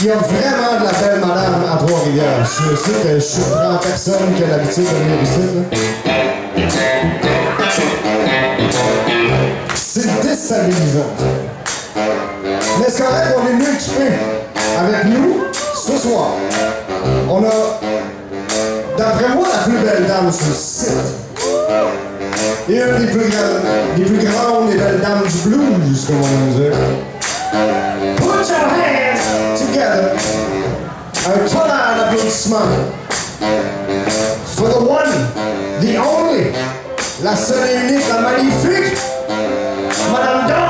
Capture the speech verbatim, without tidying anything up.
Il y a vraiment de la belle madame à Trois-Rivières. Je sais que je surprends personne qui a l'habitude de venir ici. C'est déstabilisant. Mais c'est correct, on est mieux équipés. Avec nous, ce soir, on a, d'après moi, la plus belle dame sur le site. Et une des plus grandes, des plus grandes et belles dames du blues, comme on aime dire. Put your hands together. Un tonnerre d'applaudissements. For the one, the only, la seule et unique, la magnifique, Madame